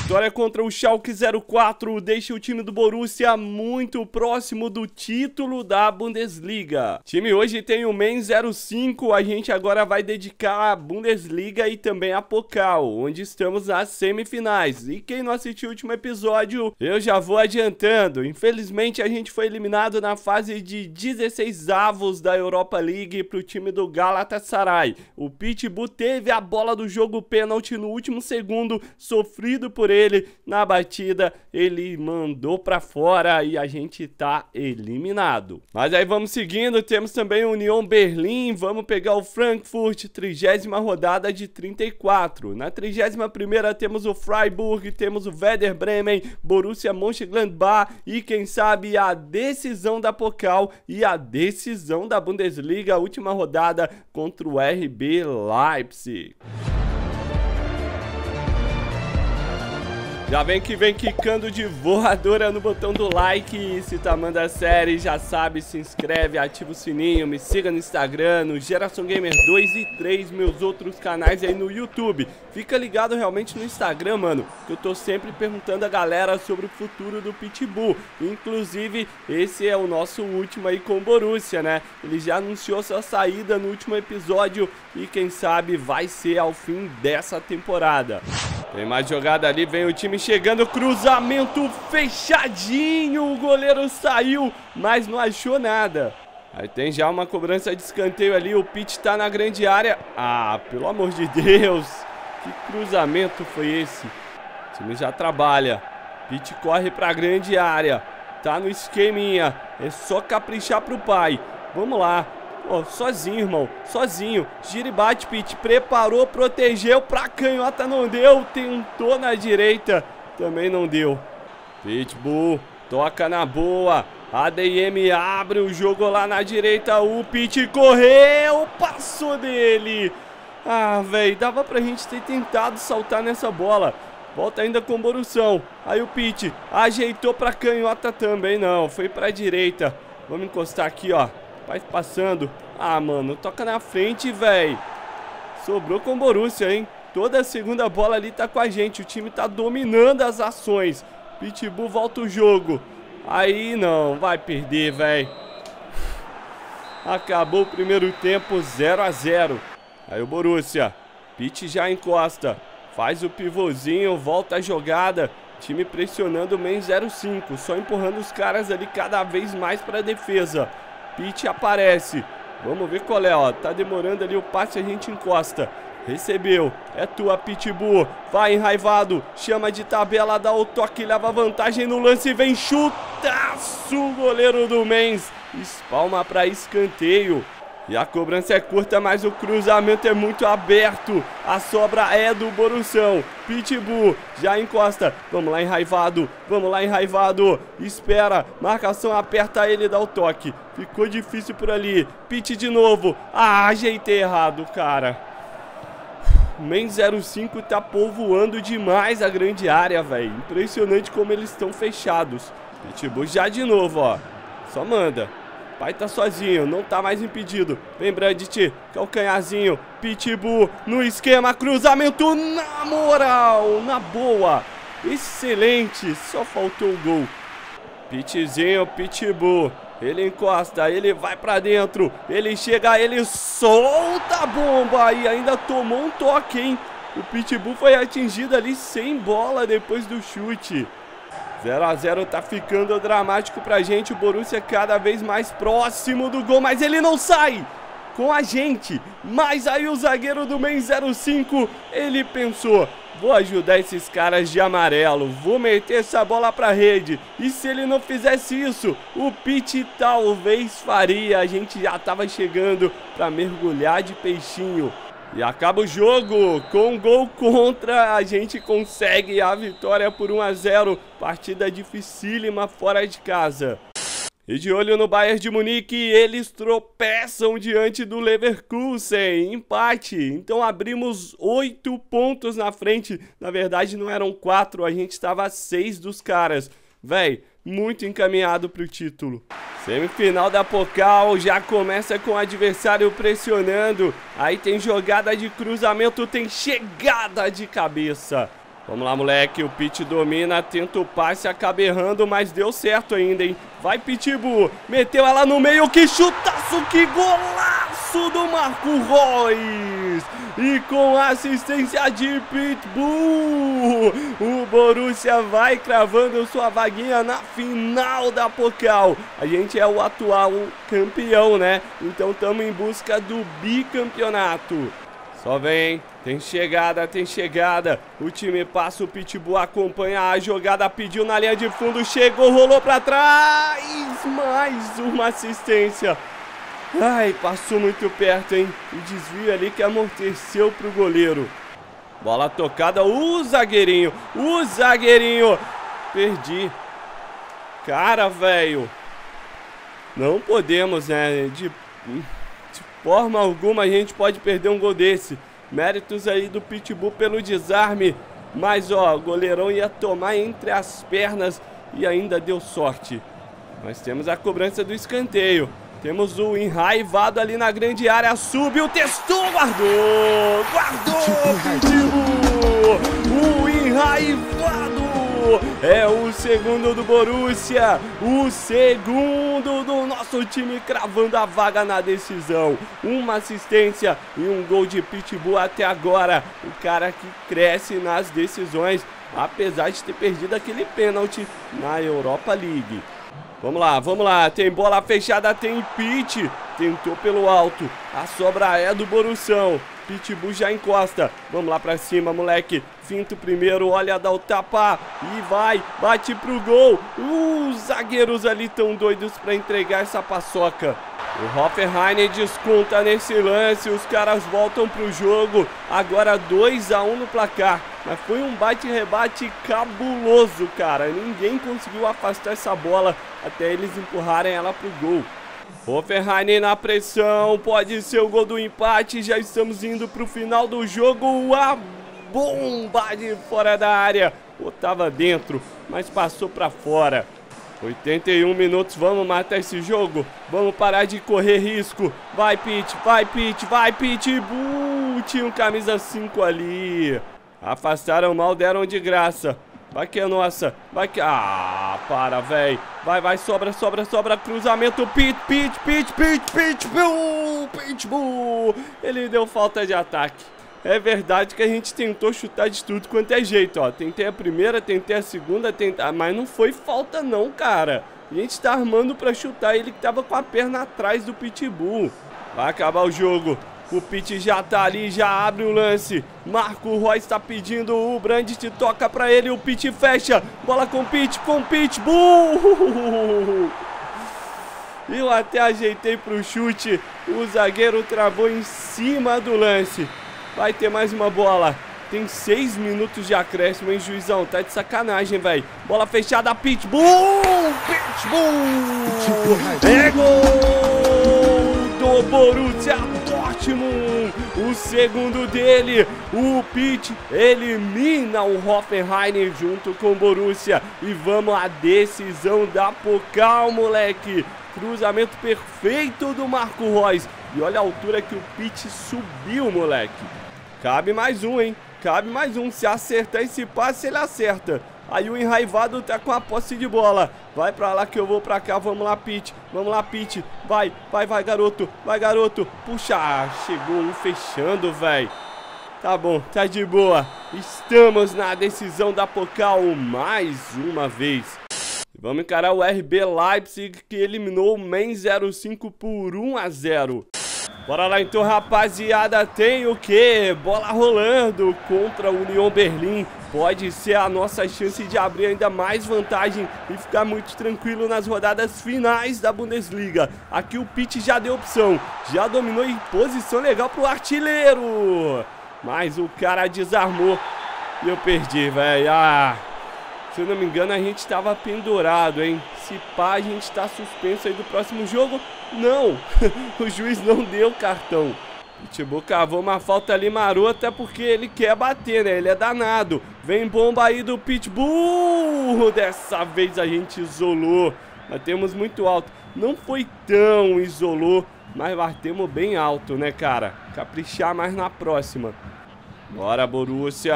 Vitória contra o Schalke 04 deixa o time do Borussia muito próximo do título da Bundesliga. O time hoje tem o Mainz 05, a gente agora vai dedicar a Bundesliga e também a Pokal, onde estamos nas semifinais. E quem não assistiu o último episódio, eu já vou adiantando. Infelizmente a gente foi eliminado na fase de 16avos da Europa League para o time do Galatasaray. O Pitbull teve a bola do jogo pênalti no último segundo, sofrido por ele na batida, ele mandou pra fora e a gente tá eliminado. Mas aí vamos seguindo, temos também o Union Berlim, vamos pegar o Frankfurt, 30ª rodada de 34. Na 31ª temos o Freiburg, temos o Werder Bremen, Borussia Mönchengladbach e quem sabe a decisão da Pokal e a decisão da Bundesliga, a última rodada contra o RB Leipzig. Já vem quicando de voadora no botão do like. E se tá amando a série, já sabe, se inscreve, ativa o sininho, me siga no Instagram, no Geração Gamer 2 e 3, meus outros canais aí no YouTube. Fica ligado realmente no Instagram, mano, que eu tô sempre perguntando a galera sobre o futuro do Pitbull. Inclusive, esse é o nosso último aí com o Borussia, né? Ele já anunciou sua saída no último episódio e quem sabe vai ser ao fim dessa temporada. Tem mais jogada ali, vem o time chegando, cruzamento fechadinho, o goleiro saiu, mas não achou nada. Aí tem já uma cobrança de escanteio ali, o Pitt tá na grande área. Ah, pelo amor de Deus, que cruzamento foi esse? O time já trabalha, Pitt corre pra grande área, tá no esqueminha, é só caprichar pro pai. Vamos lá. Oh, sozinho, irmão, sozinho. Gira e bate, Pitt. Preparou, protegeu pra canhota, não deu. Tentou na direita, também não deu. Pitbull, toca na boa. ADM abre o jogo lá na direita. O Pitt correu, passou dele. Ah, velho, dava pra gente ter tentado saltar nessa bola. Volta ainda com o Borussão. Aí o Pitt ajeitou pra canhota também, não. Foi pra direita. Vamos encostar aqui, ó. Vai passando. Ah, mano, toca na frente, velho. Sobrou com o Borussia, hein? Toda a segunda bola ali tá com a gente. O time tá dominando as ações. Pitbull volta o jogo. Aí não, vai perder, velho. Acabou o primeiro tempo, 0 a 0. Aí o Borussia. Pitt já encosta. Faz o pivôzinho, volta a jogada. Time pressionando o Mainz 05. Só empurrando os caras ali cada vez mais pra defesa. Pitt aparece. Vamos ver qual é, ó. Tá demorando ali o passe, a gente encosta. Recebeu. É tua, Pitbull. Vai enraivado. Chama de tabela, dá o toque, leva vantagem no lance. Vem chutaço, goleiro do Mainz. Espalma pra escanteio. E a cobrança é curta, mas o cruzamento é muito aberto. A sobra é do Borussão. Pitbull já encosta. Vamos lá, enraivado. Vamos lá, enraivado. Espera. Marcação aperta ele, dá o toque. Ficou difícil por ali. Pitt de novo. Ah, ajeitei errado, cara. Mainz 05 tá povoando demais a grande área, velho. Impressionante como eles estão fechados. Pitbull já de novo, ó. Só manda. Pai tá sozinho, não tá mais impedido. Vem Brandt, calcanharzinho. Pitbull no esquema, cruzamento na moral, na boa. Excelente, só faltou o gol. Pitzinho, Pitbull. Ele encosta, ele vai pra dentro. Ele chega, ele solta a bomba. E ainda tomou um toque, hein? O Pitbull foi atingido ali sem bola depois do chute. 0 a 0 tá ficando dramático pra gente. O Borussia cada vez mais próximo do gol, mas ele não sai com a gente. Mas aí o zagueiro do Mainz 05, ele pensou: vou ajudar esses caras de amarelo, vou meter essa bola pra rede. E se ele não fizesse isso, o Pitt talvez faria. A gente já tava chegando pra mergulhar de peixinho. E acaba o jogo, com um gol contra, a gente consegue a vitória por 1 a 0, partida dificílima fora de casa. E de olho no Bayern de Munique, eles tropeçam diante do Leverkusen, empate. Então abrimos 8 pontos na frente, na verdade não eram 4, a gente estava a 6 dos caras. Véi, muito encaminhado pro título. Semifinal da Pokal, já começa com o adversário pressionando. Aí tem jogada de cruzamento, tem chegada de cabeça. Vamos lá, moleque, o Pit domina, tenta o passe, acaba errando, mas deu certo ainda, hein? Vai, Pitbull, meteu ela no meio, que chutaço, que golaço do Marco Reus! E com assistência de Pitbull, o Borussia vai cravando sua vaguinha na final da Pokal. A gente é o atual campeão, né? Então estamos em busca do bicampeonato. Só vem, tem chegada, o time passa, o Pitbull acompanha a jogada, pediu na linha de fundo, chegou, rolou pra trás, mais uma assistência. Ai, passou muito perto, hein, o desvio ali que amorteceu pro goleiro. Bola tocada, o zagueirinho, perdi. Cara, velho, não podemos, né, de forma alguma a gente pode perder um gol desse. Méritos aí do Pitbull pelo desarme. Mas ó, o goleirão ia tomar entre as pernas e ainda deu sorte. Nós temos a cobrança do escanteio. Temos o enraivado ali na grande área. Subiu, testou, guardou Pitbull. O enraivado é o segundo do Borussia, o segundo do nosso time, cravando a vaga na decisão. Uma assistência e um gol de Pitbull até agora. O cara que cresce nas decisões, apesar de ter perdido aquele pênalti na Europa League. Vamos lá, tem bola fechada, tem Pit, tentou pelo alto, a sobra é do Borussão. Pitbull já encosta, vamos lá pra cima, moleque, finta o primeiro, olha, dá o tapa e vai, bate pro gol. Os zagueiros ali tão doidos pra entregar essa paçoca. O Hoffenheim desconta nesse lance, os caras voltam pro jogo, agora 2-1 no placar. Mas foi um bate-rebate cabuloso, cara, ninguém conseguiu afastar essa bola até eles empurrarem ela pro gol. Hoffenheim na pressão, pode ser o gol do empate, já estamos indo pro final do jogo. A bomba de fora da área, ou tava dentro, mas passou pra fora. 81 minutos, vamos matar esse jogo, vamos parar de correr risco. Vai Pit, tinha um camisa 5 ali. Afastaram mal, deram de graça. Vai que é nossa, vai que... Ah, para, velho. Vai, sobra, cruzamento, Pitbull. Ele deu falta de ataque. É verdade que a gente tentou chutar de tudo quanto é jeito, ó. Tentei a primeira, tentei a segunda, mas não foi falta não, cara. A gente tá armando pra chutar, ele que tava com a perna atrás do Pitbull. Vai acabar o jogo. O Pit já tá ali, já abre o lance. Marco Reus tá pedindo, o Brandt toca pra ele, o Pit fecha. Bola com Pitbull. Eu até ajeitei pro chute, o zagueiro travou em cima do lance. Vai ter mais uma bola. Tem 6 minutos de acréscimo, hein, juizão? Tá de sacanagem, velho. Bola fechada, Pitbull! É gol do Borussia Dortmund! O segundo dele. O Pit elimina o Hoffenheim junto com o Borussia. E vamos à decisão da Pokal, moleque. Cruzamento perfeito do Marco Reus. E olha a altura que o Pit subiu, moleque. Cabe mais um, hein? Cabe mais um. Se acertar esse passe, ele acerta. Aí o enraivado tá com a posse de bola. Vai pra lá que eu vou pra cá. Vamos lá, Pit. Vai, garoto. Puxa, chegou um fechando, velho. Tá bom, tá de boa. Estamos na decisão da Pokal mais uma vez. Vamos encarar o RB Leipzig, que eliminou o Mainz 05 por 1-0. Bora lá então, rapaziada, tem o quê? Bola rolando contra o Union Berlim. Pode ser a nossa chance de abrir ainda mais vantagem e ficar muito tranquilo nas rodadas finais da Bundesliga. Aqui o Pit já deu opção, já dominou em posição legal pro artilheiro. Mas o cara desarmou e eu perdi, velho. Se eu não me engano, a gente tava pendurado, hein? Se pá, a gente tá suspenso aí do próximo jogo. Não, o juiz não deu cartão. Pitbull cavou uma falta ali marota porque ele quer bater, né? Ele é danado. Vem bomba aí do Pitbull. Dessa vez a gente isolou. Batemos muito alto. Não foi tão isolou, mas batemos bem alto, né, cara? Caprichar mais na próxima. Bora, Borussia.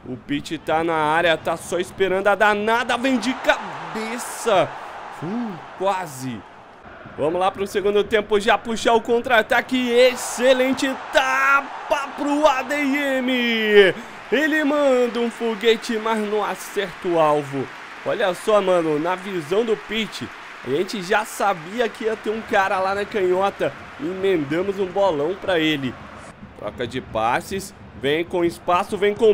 O Pitt tá na área, tá só esperando a danada, vem de cabeça. Quase. Vamos lá pro segundo tempo, já puxar o contra-ataque. Excelente tapa pro ADM. Ele manda um foguete, mas não acerta o alvo. Olha só, mano, na visão do Pitt, a gente já sabia que ia ter um cara lá na canhota. Emendamos um bolão pra ele. Troca de passes. Vem com espaço, vem com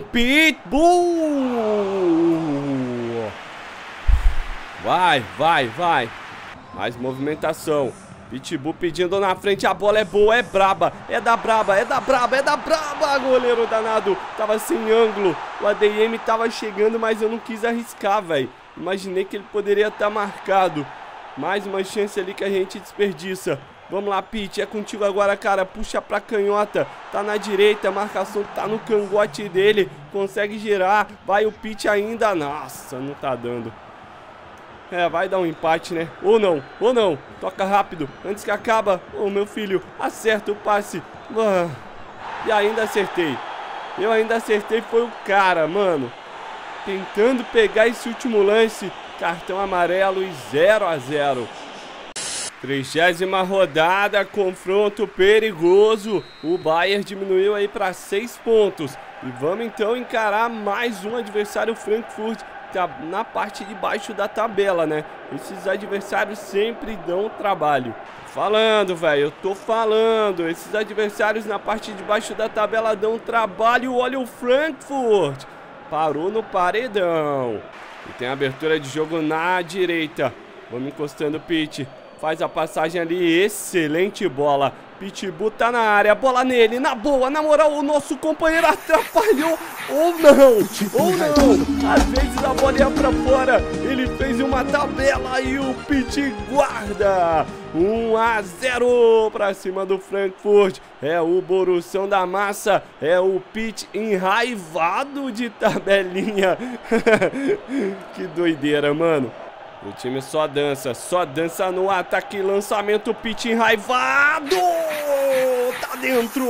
Pitbull. Vai. Mais movimentação. Pitbull pedindo na frente, a bola é boa, é braba. É da braba. Goleiro danado, tava sem ângulo. O ADM tava chegando, mas eu não quis arriscar, velho. Imaginei que ele poderia estar marcado. Mais uma chance ali que a gente desperdiça. Vamos lá, Pitt, é contigo agora, cara. Puxa pra canhota, tá na direita, a marcação tá no cangote dele. Consegue girar, vai o Pitt ainda. Nossa, não tá dando. É, vai dar um empate, né? Ou não. Toca rápido, antes que acaba. Ô, meu filho, acerta o passe. E ainda acertei. Eu ainda acertei, foi o cara, mano. Tentando pegar esse último lance. Cartão amarelo e 0 a 0. 30ª rodada, confronto perigoso. O Bayern diminuiu aí para 6 pontos. E vamos então encarar mais um adversário, Frankfurt, que tá na parte de baixo da tabela, né? Esses adversários sempre dão trabalho. Falando, velho, eu tô falando. Esses adversários na parte de baixo da tabela dão trabalho. Olha o Frankfurt. Parou no paredão. E tem abertura de jogo na direita. Vamos encostando o Pitt. Faz a passagem ali, excelente bola. Pitbull tá na área, bola nele, na boa, na moral, o nosso companheiro atrapalhou. Ou não. Às vezes a bola ia pra fora. Ele fez uma tabela e o Pitt guarda. 1 a 0 pra cima do Frankfurt. É o Borussão da massa. É o Pitt enraivado de tabelinha. Que doideira, mano. O time só dança no ataque, lançamento, Pitt enraivado, tá dentro,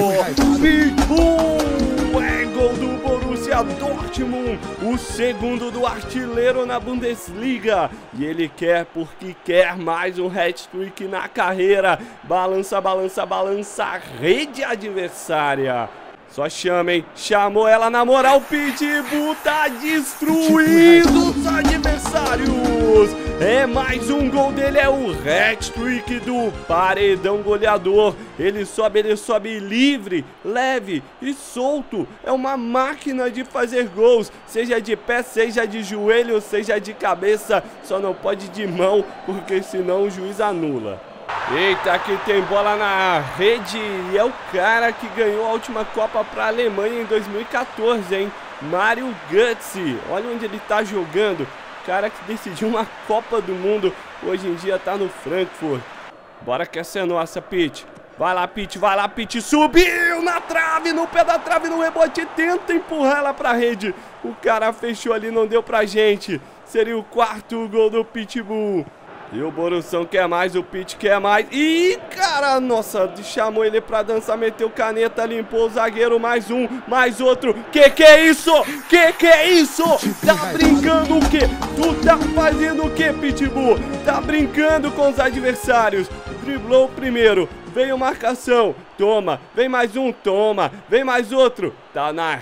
Pitbull, é gol do Borussia Dortmund, o segundo do artilheiro na Bundesliga, e ele quer porque quer mais um hat-trick na carreira, balança a rede adversária. Só chama, hein? Chamou ela na moral, Pitbull tá destruindo os adversários. É mais um gol dele, é o hat-trick do paredão goleador. Ele sobe livre, leve e solto. É uma máquina de fazer gols, seja de pé, seja de joelho, seja de cabeça. Só não pode de mão, porque senão o juiz anula. Eita, aqui tem bola na rede e é o cara que ganhou a última Copa para a Alemanha em 2014, hein? Mario Götze, olha onde ele tá jogando. Cara que decidiu uma Copa do Mundo, hoje em dia tá no Frankfurt. Bora que essa é nossa, Pitt. Vai lá, Pitt, subiu na trave, no pé da trave, no rebote, tenta empurrar ela pra rede. O cara fechou ali, não deu pra gente. Seria o 4º gol do Pitbull. E o Borussão quer mais, o Pitt quer mais. Ih, cara, nossa, chamou ele pra dançar, meteu caneta, limpou o zagueiro, mais um, mais outro. Que é isso? Que é isso? Tá brincando o quê? Tu tá fazendo o quê, Pitbull? Tá brincando com os adversários. Driblou o primeiro, veio marcação, toma, vem mais um, toma, vem mais outro, tá na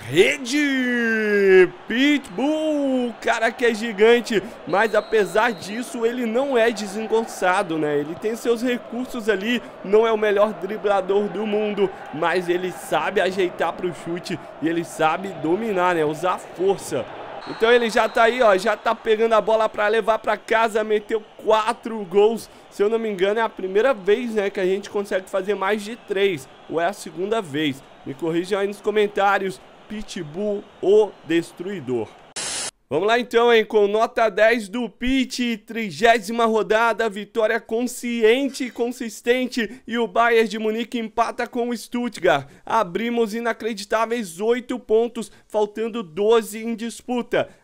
rede, Pitbull, cara que é gigante, mas apesar disso ele não é desengonçado, né, ele tem seus recursos ali, não é o melhor driblador do mundo, mas ele sabe ajeitar pro chute e ele sabe dominar, né, usar força. Então ele já tá aí, ó, já tá pegando a bola pra levar pra casa, meteu 4 gols. Se eu não me engano é a primeira vez, né, que a gente consegue fazer mais de 3, ou é a segunda vez. Me corrijam aí nos comentários, Pitbull, o destruidor. Vamos lá então, hein, com nota 10 do Pitt, 30ª rodada, vitória consciente e consistente, e o Bayern de Munique empata com o Stuttgart. Abrimos inacreditáveis 8 pontos, faltando 12 em disputa.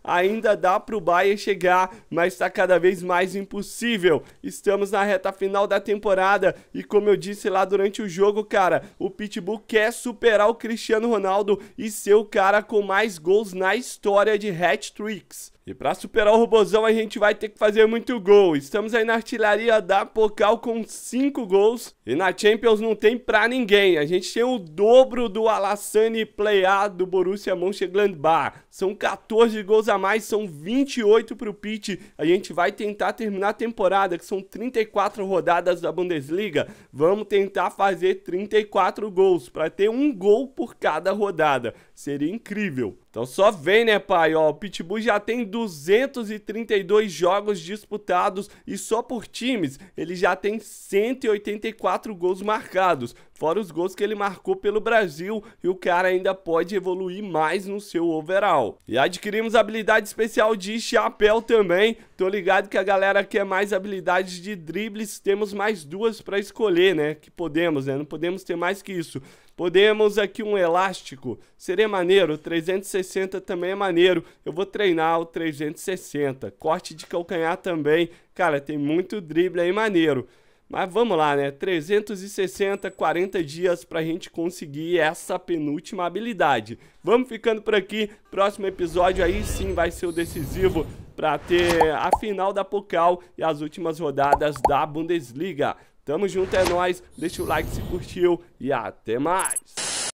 ainda dá pro Bayern chegar, mas está cada vez mais impossível. Estamos na reta final da temporada e como eu disse lá durante o jogo, cara, o Pitbull quer superar o Cristiano Ronaldo e ser o cara com mais gols na história de hat-tricks. E para superar o Robozão a gente vai ter que fazer muito gol. Estamos aí na artilharia da Pokal com 5 gols. E na Champions não tem pra ninguém. A gente tem o dobro do Alassane Plea do Borussia Mönchengladbach. São 14 gols a mais, são 28 pro Pitt. A gente vai tentar terminar a temporada, que são 34 rodadas da Bundesliga. Vamos tentar fazer 34 gols, para ter um gol por cada rodada. Seria incrível. Então só vem, né, pai? Ó, o Pitbull já tem 232 jogos disputados e só por times ele já tem 184 gols marcados, fora os gols que ele marcou pelo Brasil, e o cara ainda pode evoluir mais no seu overall. E adquirimos a habilidade especial de chapéu também. Tô ligado que a galera quer mais habilidades de dribles, temos mais 2 para escolher, né? Que podemos, né? Não podemos ter mais que isso. Podemos aqui um elástico, seria maneiro, 360 também é maneiro, eu vou treinar o 360, corte de calcanhar também, cara, tem muito drible aí maneiro. Mas vamos lá, né, 360, 40 dias pra gente conseguir essa penúltima habilidade. Vamos ficando por aqui, próximo episódio aí sim vai ser o decisivo pra ter a final da Pokal e as últimas rodadas da Bundesliga. Tamo junto, é nóis, deixa o like se curtiu e até mais!